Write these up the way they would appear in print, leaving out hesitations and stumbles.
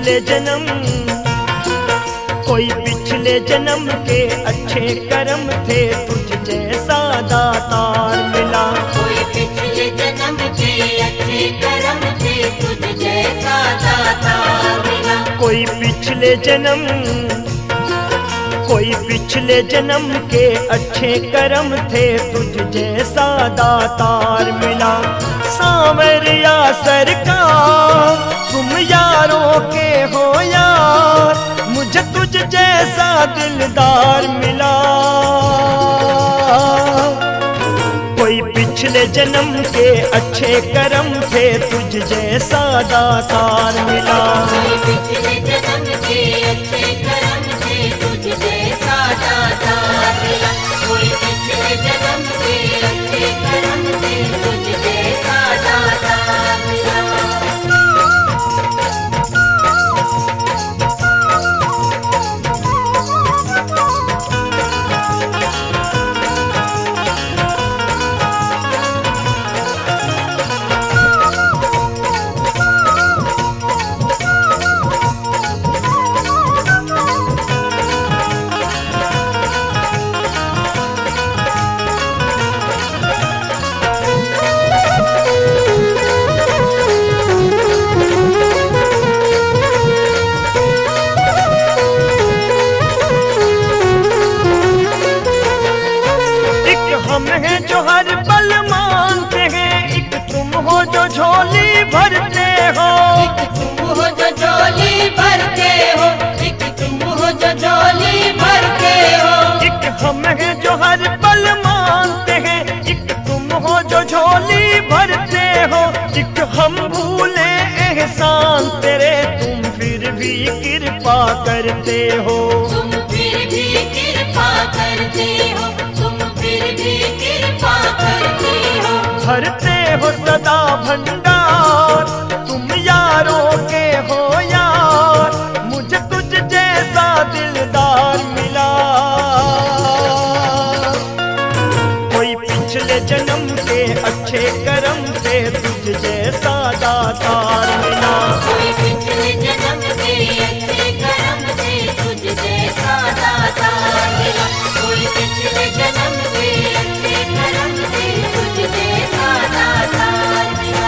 पिछले जन्म, कोई पिछले जन्म के अच्छे कर्म थे, तुझ जैसा दातार मिला। कोई पिछले जन्म के अच्छे कर्म थे, तुझ जैसा दातार मिला। कोई पिछले जन्म, कोई पिछले जन्म के अच्छे कर्म थे, तुझ जैसा दातार मिला। सांवरिया सरकार तुम यारों के हो यार, मुझे तुझ जैसा दिलदार मिला। कोई पिछले जन्म के अच्छे कर्म थे, तुझ जैसा दातार मिला। कोई पिछले जन्म के अच्छे कर्म थे, तुझ जैसा दातार मिला। कोई पिछले जन्म के अच्छे कर्म थे, तुझ जैसा दातार मिला। जो हर पल मानते हैं, एक तुम हो जो झोली भरते हो। एक तुम हो जो झोली भरते हो, एक तुम हो जो झोली भरते हो। एक हम हैं जो हर पल मानते हैं, एक तुम हो जो झोली भरते हो। एक हम भूले एहसान तेरे, तुम फिर भी कृपा करते हो। तुम फिर भी कृपा करते हो, तुम फिर भी कृपा करते हो। भरते हो सदा भंडार तुम यारों के हो यार, मुझे तुझ जैसा दिलदार मिला। कोई पिछले जन्म के अच्छे कर्म थे, तुझ जैसा दातार मिला। कोई पिछले जन्म के अच्छे कर्म थे, तुझ जैसा दातार मिला। कोई पिछले जन्म के अच्छे कर्म थे, तुझ जैसा दातार मिला।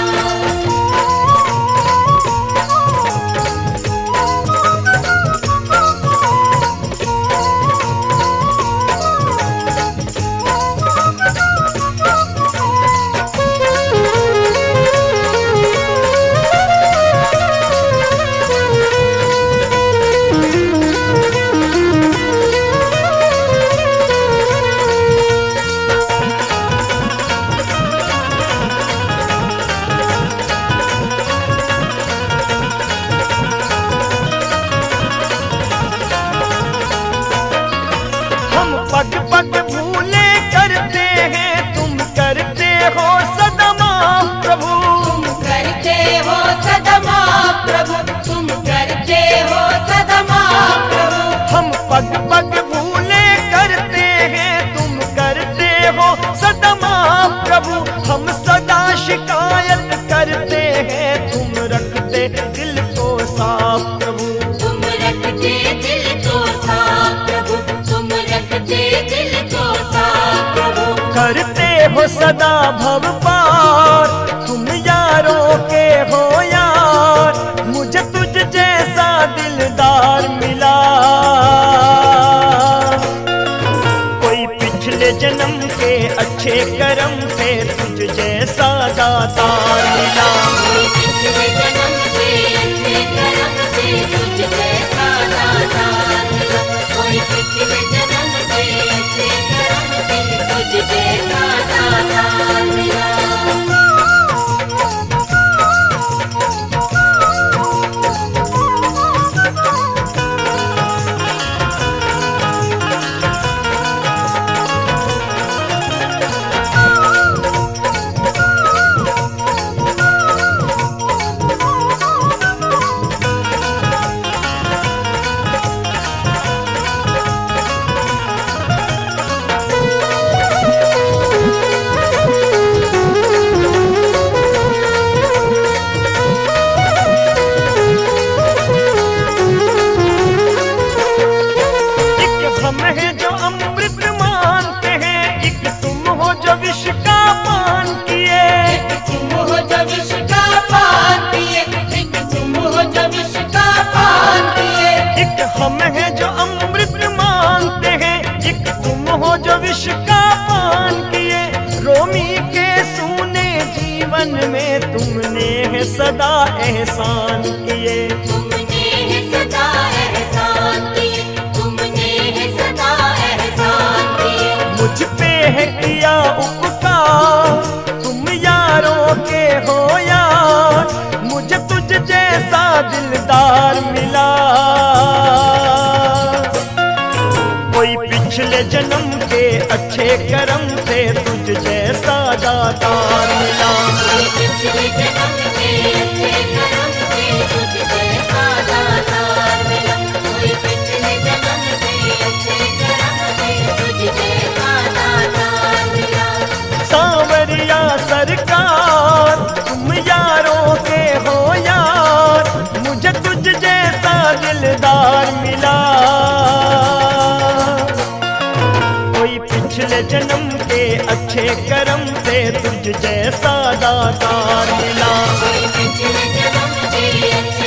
पग पग भूले करते हैं, तुम करते हो सदा माफ प्रभु। तुम करते हो सदा माफ प्रभु, तुम करते हो सदा माफ प्रभु। हम पग पग भूले करते हैं, तुम करते हो सदा माफ प्रभु। हम सदा शिकायत करते हैं, तुम रखते दिल को साफ प्रभु। तुम रखते दिल को साफ प्रभु, तुम रखते दिल को साफ प्रभु। करते हो सदा भव पार तुम यारों के हो यार, मुझे तुझ जैसा दिलदार मिला। कोई पिछले जन्म के अच्छे कर्म थे, तुझ जैसा दातार मिला। कोई पिछले जन्म के अच्छे कर्म थे, तुझ जैसा दातार मिला। कोई पिछले जन्म के अच्छे कर्म थे, तुझ जैसा दातार मिला। जो विष का पान किए, तुम हो जो विष का पान पिए, एक तुम हो जो विष का पान पिए। एक हम हैं जो अमृत मांगते हैं, एक तुम हो जो विष का पान किए। रोमी के सूने जीवन में तुमने है सदा एहसान किए। तुमने है सदा एहसान किए, तुमने है सदा एहसान किए। मुझ पे है किया उपकार, तुम यारों के हो यार, मुझे तुझ जैसा दिलदार मिला। कोई पिछले जन्म के अच्छे कर्म से तुझ जैसा दातार मिला। कोई पिछले जन्म के अच्छे कर्म से तुझ जैसा दातार मिला। कोई पिछले जन्म के अच्छे कर्म से तुझ जैसा दातार मिला। सांवरिया सरकार तुम यारों के हो यार, मुझे तुझ जैसा दिलदार मिला। कोई पिछले जन्म के अच्छे कर्म से तुझ जैसा दातार मिला। कोई पिछले जन्म के अच्छे